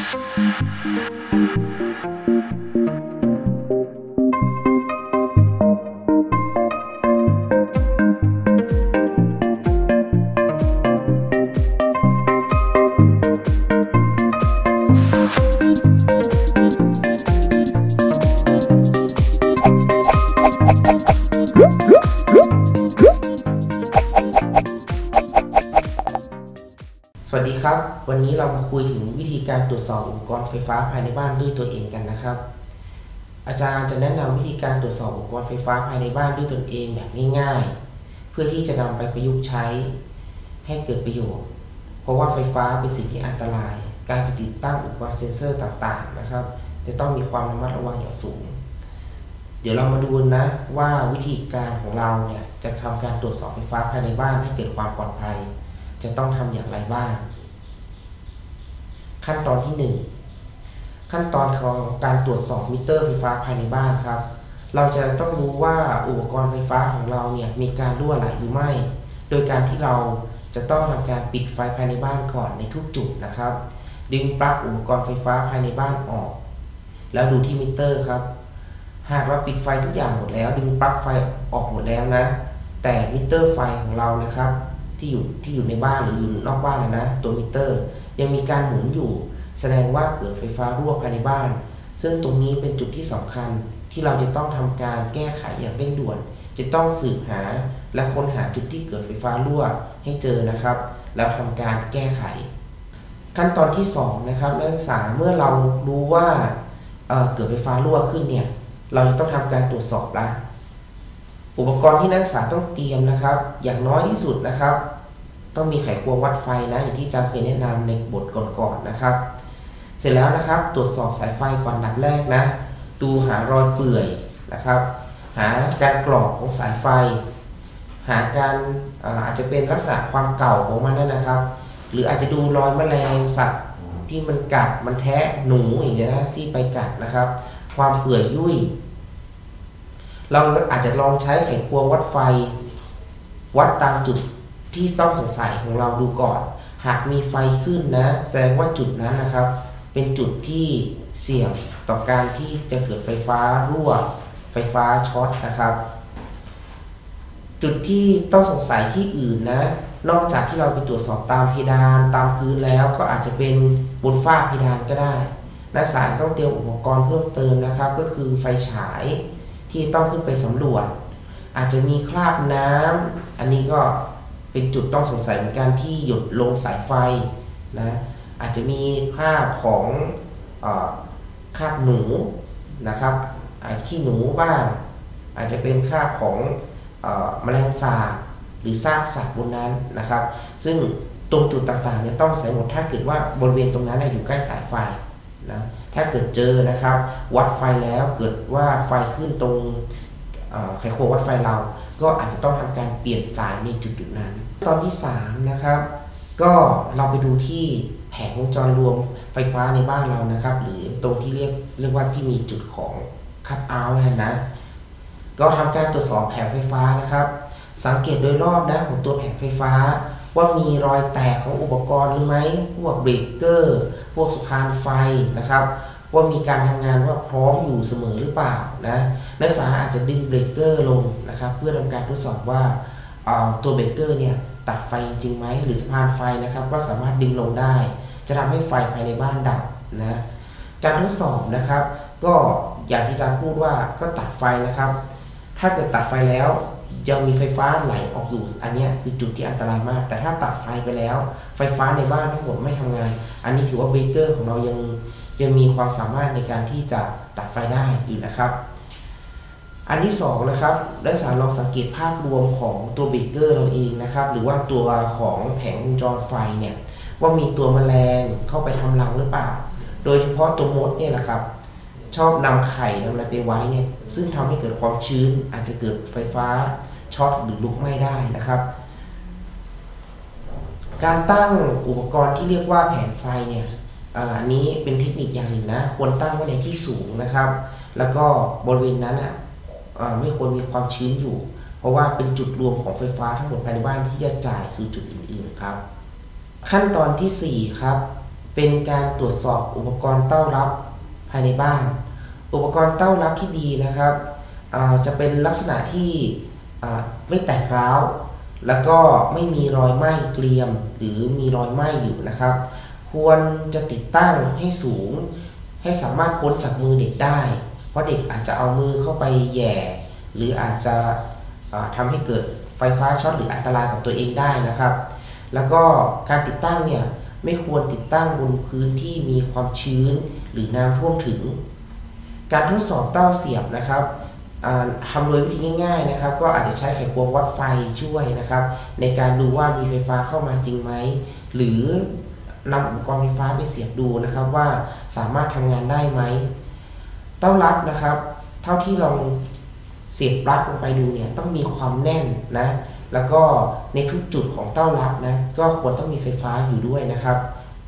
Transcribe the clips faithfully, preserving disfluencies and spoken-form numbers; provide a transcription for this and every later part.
สวัสดีครับวันนี้เรามาคุยถึงวิธีการตรวจสอบอุปกรณ์ไฟฟ้าภายในบ้านด้วยตัวเองกันนะครับอาจารย์จะแนะนำวิธีการตรวจสอบอุปกรณ์ไฟฟ้าภายในบ้านด้วยตนเองแบบง่ายๆเพื่อที่จะนำไปประยุกต์ใช้ให้เกิดประโยชน์เพราะว่าไฟฟ้าเป็นสิ่งที่อันตรายการจะติดตั้งอุปกรณ์เซ็นเซอร์ต่างๆนะครับจะต้องมีความระมัดระวังอย่างสูงเดี๋ยวเรามาดูนะว่าวิธีการของเราเนี่ยจะทำการตรวจสอบไฟฟ้าภายในบ้านให้เกิดความปลอดภัยจะต้องทำอย่างไรบ้างขั้นตอนที่หนึ่งขั้นตอนของการตรวจสอบมิเตอร์ไฟฟ้าภายในบ้านครับเราจะต้องรู้ว่าอุปกรณ์ไฟฟ้าของเราเนี่ยมีการรั่วไหลหรือไม่โดยการที่เราจะต้องทำการปิดไฟภายในบ้านก่อนในทุกจุดนะครับดึงปลั๊กอุปกรณ์ไฟฟ้าภายในบ้านออกแล้วดูที่มิเตอร์ครับหากเราปิดไฟทุกอย่างหมดแล้วดึงปลั๊กไฟออกหมดแล้วนะแต่มิเตอร์ไฟของเรานะครับที่อยู่ที่อยู่ในบ้านหรืออยู่นอกบ้านนะนะตัวมิเตอร์ยังมีการหมุนอยู่แสดงว่าเกิดไฟฟ้ารั่วภายในบ้านซึ่งตรงนี้เป็นจุดที่สำคัญที่เราจะต้องทำการแก้ไขอย่างเร่งด่วนจะต้องสืบหาและค้นหาจุดที่เกิดไฟฟ้ารั่วให้เจอนะครับแล้วทำการแก้ไขขั้นตอนที่สองนะครับนักศึกษาเมื่อเรารู้ว่าเอ่อเกิดไฟฟ้ารั่วขึ้นเนี่ยเราจะต้องทำการตรวจสอบละอุปกรณ์ที่นักศึกษาต้องเตรียมนะครับอย่างน้อยที่สุดนะครับต้องมีไขควงวัดไฟนะอย่างที่อาจารย์เคยแนะนำในบทก่อนๆนะครับเสร็จแล้วนะครับตรวจสอบสายไฟก่อนอันดับแรกนะดูหารอยเปื่อยนะครับหาการกรอกของสายไฟหาการอาจจะเป็นลักษณะความเก่าของมันนั่นนะครับหรืออาจจะดูรอยแมลงสัตว์ที่มันกัดมันแทะหนูอย่างเงี้ยนะที่ไปกัดนะครับความเปื่อยยุ่ยเราอาจจะลองใช้ไขควงวัดไฟวัดตามจุดที่ต้องสงสัยของเราดูก่อนหากมีไฟขึ้นนะแสดงว่าจุดนั้นนะครับเป็นจุดที่เสี่ยงต่อการที่จะเกิดไฟฟ้ารั่วไฟฟ้าช็อตนะครับจุดที่ต้องสงสัยที่อื่นนะนอกจากที่เราไปตรวจสอบตามเพดานตามพื้นแล้วก็อาจจะเป็นบนฝ้าเพดานก็ได้นักศึกษาต้องเตรียมอุปกรณ์เพิ่มเติมนะครับก็คือไฟฉายที่ต้องขึ้นไปสำรวจอาจจะมีคราบน้ำอันนี้ก็เป็นจุดต้องสงสัยเหมือนกันที่หยดลงสายไฟนะอาจจะมีคราบของเอ่อคราบหนูนะครับขี้หนูบ้างอาจจะเป็นคราบของเอ่อแมลงสาบหรือซากสัตว์บนนั้นนะครับซึ่งตรงจุดต่างๆเนี่ยต้องใส่หมดถ้าเกิดว่าบริเวณตรงนั้นอยู่ใกล้สายไฟนะถ้าเกิดเจอนะครับวัดไฟแล้วเกิดว่าไฟขึ้นตรงไขควงวัดไฟเราก็อาจจะต้องทำการเปลี่ยนสายในจุดๆนั้นตอนที่สามนะครับก็เราไปดูที่แผงวงจรรวมไฟฟ้าในบ้านเรานะครับหรือตรงที่เรียกเรียกว่าที่มีจุดของคัทเอาท์นะก็ทำการตรวจสอบแผงไฟฟ้านะครับสังเกตโดยรอบนะของตัวแผงไฟฟ้าว่ามีรอยแตกของอุปกรณ์หรือไหมพวกเบรกเกอร์พวกสะพานไฟนะครับว่ามีการทำงานว่าพร้อมอยู่เสมอหรือเปล่านะนักศึกษาอาจจะดึงเบรกเกอร์ลงนะครับเพื่อทำการทดสอบว่าตัวเบรกเกอร์เนี่ยตัดไฟจริงไหมหรือสะพานไฟนะครับก็สามารถดึงลงได้จะทำให้ไฟภายในบ้านดับนะการทดสอบนะครับก็อย่างที่อาจารย์พูดว่าก็ตัดไฟนะครับถ้าเกิดตัดไฟแล้วยังมีไฟฟ้าไหลออกอยู่อันนี้คือจุดที่อันตรายมากแต่ถ้าตัดไฟไปแล้วไฟฟ้าในบ้านทั้งหมดไม่ทำงานอันนี้ถือว่าเบรกเกอร์ของเรายังยังมีความสามารถในการที่จะตัดไฟได้อยู่นะครับอันที่สองนะครับนักศึกษาลองสังเกตภาพรวมของตัวเบรกเกอร์เราเองนะครับหรือว่าตัวของแผงวงจรไฟเนี่ยว่ามีตัวแมลงเข้าไปทำรังหรือเปล่าโดยเฉพาะตัวมดเนี่ยนะครับชอบนำไข่นำอะไรไปไว้เนี่ยซึ่งทำให้เกิดความชื้นอาจจะเกิดไฟฟ้าช็อตหรือลุกไหม้ได้นะครับการตั้งอุปกรณ์ที่เรียกว่าแผงไฟเนี่ยอันนี้เป็นเทคนิคอย่างหนึ่งนะควรตั้งไว้ในที่สูงนะครับแล้วก็บริเวณนั้นอ่ะไม่ควรมีความชื้นอยู่เพราะว่าเป็นจุดรวมของไฟฟ้าทั้งหมดภายในบ้านที่จะจ่ายสู่จุดอื่นๆครับขั้นตอนที่สี่ครับเป็นการตรวจสอบอุปกรณ์เต้ารับภายในบ้านอุปกรณ์เต้ารับที่ดีนะครับจะเป็นลักษณะที่ไม่แตกร้าวแล้วก็ไม่มีรอยไหม้เกรียมหรือมีรอยไหม้อยู่นะครับควรจะติดตั้งให้สูงให้สามารถพ้นจากมือเด็กได้เพราะเด็กอาจจะเอามือเข้าไปแหย่หรืออาจจะทำให้เกิดไฟฟ้าช็อตหรืออันตรายกับตัวเองได้นะครับแล้วก็การติดตั้งเนี่ยไม่ควรติดตั้งบนพื้นที่มีความชื้นหรือน้ำท่วมถึงการทดสอบเต้าเสียบนะครับทำโดยวิธีง่ายๆนะครับก็อาจจะใช้ไขควงวัดไฟช่วยนะครับในการดูว่ามีไฟฟ้าเข้ามาจริงไหมหรือนำอุปกรณ์ไฟฟ้าไปเสียบดูนะครับว่าสามารถทำงานได้ไหมเต้ารับนะครับเท่าที่ลองเสียบปลั๊กลงไปดูเนี่ยต้องมีความแน่นนะแล้วก็ในทุกจุดของเต้ารับนะก็ควรต้องมีไฟฟ้าอยู่ด้วยนะครับ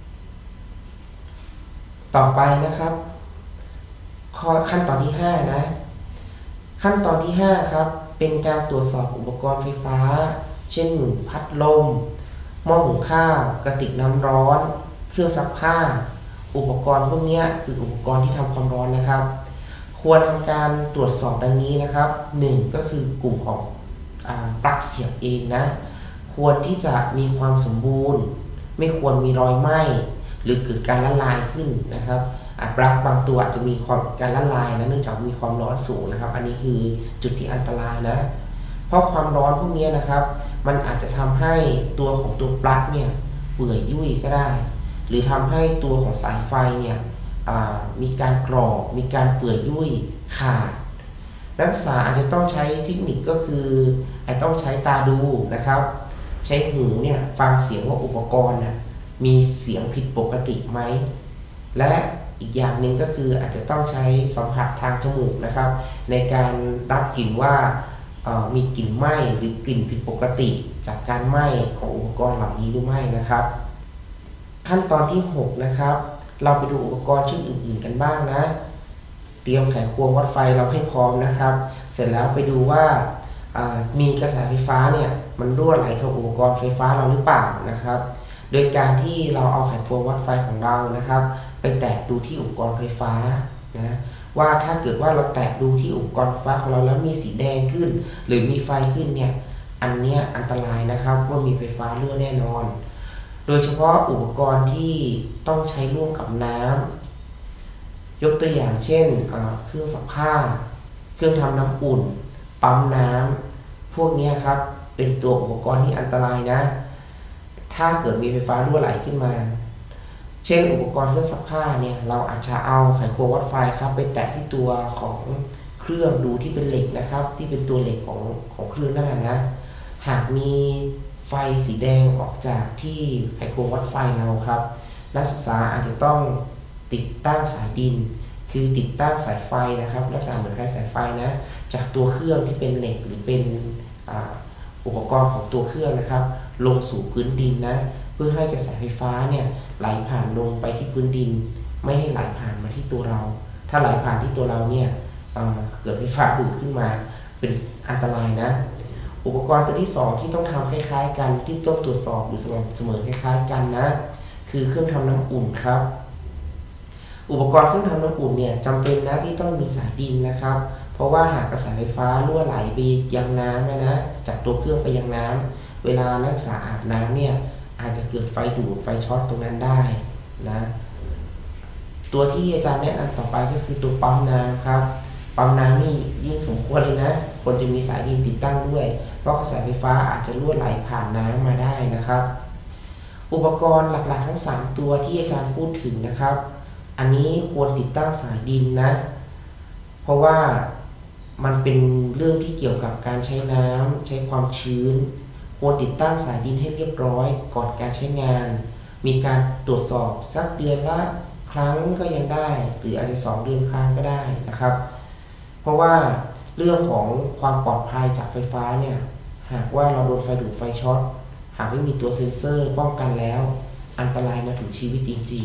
ต่อไปนะครับข้อขั้นตอนที่ห้านะขั้นตอนที่ห้าครับเป็นการตรวจสอบอุปกรณ์ไฟฟ้าเช่นพัดลมหม้อหุงข้าวกระติกน้ำร้อนเครื่องซักผ้าอุปกรณ์พวกนี้คืออุปกรณ์ที่ทำความร้อนนะครับควรทำการตรวจสอบดังนี้นะครับหนึ่งก็คือกลุ่มของปลั๊กเสียบเองนะควรที่จะมีความสมบูรณ์ไม่ควรมีรอยไหม้หรือเกิดการละลายขึ้นนะครับปลั๊กบางตัวอาจจะมีความการละลายนะเนื่องจากมีความร้อนสูงนะครับอันนี้คือจุดที่อันตรายนะเพราะความร้อนพวกนี้นะครับมันอาจจะทำให้ตัวของตัวปลั๊กเนี่ยเปื่อยยุ่ยก็ได้หรือทำให้ตัวของสายไฟเนี่ยมีการกรอบมีการเปื่อยยุ่ยขาดนักศึกษาอาจจะต้องใช้เทคนิคก็คืออาจต้องใช้ตาดูนะครับใช้หูเนี่ยฟังเสียงว่าอุปกรณ์นะมีเสียงผิดปกติไหมและอีกอย่างหนึ่งก็คืออาจจะต้องใช้สัมผัสทางจมูกนะครับในการรับกลิ่นว่ามีกลิ่นไหม้หรือกลิ่นผิดปกติจากการไหม้ของอุปกรณ์เหล่านี้หรือไม่นะครับขั้นตอนที่หกนะครับเราไปดูอุปกรณ์ชุดอื่นๆกันบ้างนะเตรียมไขควงวัดไฟเราให้พร้อมนะครับเสร็จแล้วไปดูว่ามีกระแสไฟฟ้าเนี่ยมันรั่วไหลเข้าอุปกรณ์ไฟฟ้าเราหรือเปล่านะครับโดยการที่เราเอาไขควงวัดไฟของเรานะครับไปแตะดูที่อุปกรณ์ไฟฟ้านะว่าถ้าเกิดว่าเราแตะดูที่อุปกรณ์ไฟฟ้าของเราแล้วมีสีแดงขึ้นหรือมีไฟขึ้นเนี่ยอันเนี้ยอันตรายนะครับว่ามีไฟฟ้ารั่วแน่นอนโดยเฉพาะอุปกรณ์ที่ต้องใช้ร่วมกับน้ำยกตัวอย่างเช่นเครื่องซักผ้าเครื่องทำน้ำอุ่นปั๊มน้ำพวกนี้ครับเป็นตัวอุปกรณ์ที่อันตรายนะถ้าเกิดมีไฟฟ้ารั่วไหลขึ้นมาเช่นอุปกรณ์เครื่องซักผ้าเนี่ยเราอาจจะเอาไขควงวัดไฟครับไปแตะที่ตัวของเครื่องดูที่เป็นเหล็กนะครับที่เป็นตัวเหล็กของของเครื่องนั่นแหละนะหากมีไฟสีแดงออกจากที่ไขควงวัดไฟเราครับนักศึกษาอาจจะต้องติดตั้งสายดินคือติดตั้งสายไฟนะครับลักษณะเหมือนคล้ายสายไฟนะจากตัวเครื่องที่เป็นเหล็กหรือเป็นอุปกรณ์ของตัวเครื่องนะครับลงสู่พื้นดินนะเพื่อให้กระแสไฟฟ้าเนี่ยไหลผ่านลงไปที่พื้นดินไม่ให้ไหลผ่านมาที่ตัวเราถ้าไหลผ่านที่ตัวเราเนี่ย เ, เกิดไฟฟ้าดูดขึ้นมาเป็นอันตรายนะอุปกรณ์ตัวที่สองที่ต้องทำคล้ายๆกันที่ต้องตรวจสอบอยู่เสมอคล้ายๆกันนะคือเครื่องทำน้ำอุ่นครับอุปกรณ์เครื่องทำน้ำอุ่นเนี่ยจำเป็นนะที่ต้องมีสายดินนะครับเพราะว่าหากกระแสไฟฟ้ารั่วไหลไปยังน้ำนะจากตัวเครื่องไปยังน้ำเวลานักศึกษาอาบน้ำเนี่ยอาจจะเกิดไฟดูดไฟช็อตตรงนั้นได้นะตัวที่อาจารย์แนะนำต่อไปก็คือตัวปั๊มน้ำครับปั๊มน้ำนี่ยิ่งสมควรเลยนะควรจะมีสายดินติดตั้งด้วยเพราะกระแสไฟฟ้าอาจจะรั่วไหลผ่านน้ำมาได้นะครับอุปกรณ์หลักๆทั้งสามตัวที่อาจารย์พูดถึงนะครับอันนี้ควรติดตั้งสายดินนะเพราะว่ามันเป็นเรื่องที่เกี่ยวกับการใช้น้ำใช้ความชื้นควรติดตั้งสายดินให้เรียบร้อยก่อนการใช้งานมีการตรวจสอบสักเดือนละครั้งก็ยังได้หรืออาจจะสองเดือนครั้งก็ได้นะครับเพราะว่าเรื่องของความปลอดภัยจากไฟฟ้าเนี่ยหากว่าเราโดนไฟดูดไฟช็อตหากไม่มีตัวเซ็นเซอร์ป้องกันแล้วอันตรายมาถึงชีวิตจริง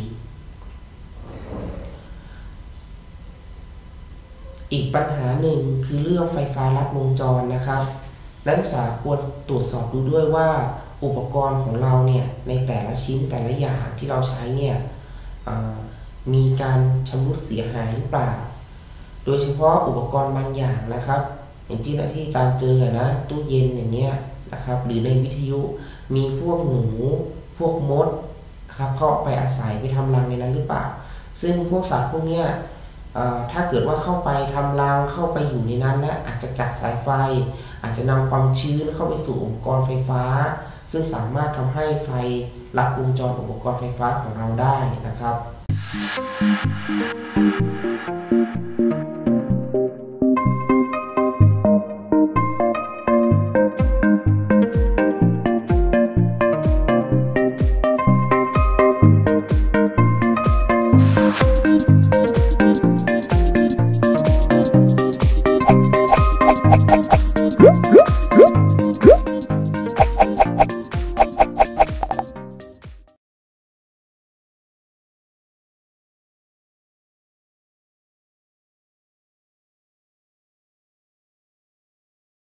ๆอีกปัญหาหนึ่งคือเรื่องไฟฟ้าลัดวงจรนะครับนักศึกษาควรตรวจสอบดูด้วยว่าอุปกรณ์ของเราเนี่ยในแต่ละชิ้นแต่ละอย่างที่เราใช้เนี่ยมีการชำรุดเสียหายหรือเปล่าโดยเฉพาะอุปกรณ์บางอย่างนะครับอย่างที่ที่อาจารย์เจอนะตู้เย็นอย่างเงี้ยนะครับหรือในวิทยุมีพวกหนูพวกมดนะครับเข้าไปอาศัยไปทำรังในนั้นหรือเปล่าซึ่งพวกสัตว์พวกเนี้ยถ้าเกิดว่าเข้าไปทำรังเข้าไปอยู่ในนั้นและอาจจะกัดสายไฟอาจจะนำความชื้นเข้าไปสู่อุปกรณ์ไฟฟ้าซึ่งสามารถทำให้ไฟลัดวงจรอุปกรณ์ไฟฟ้าของเราได้นะครับ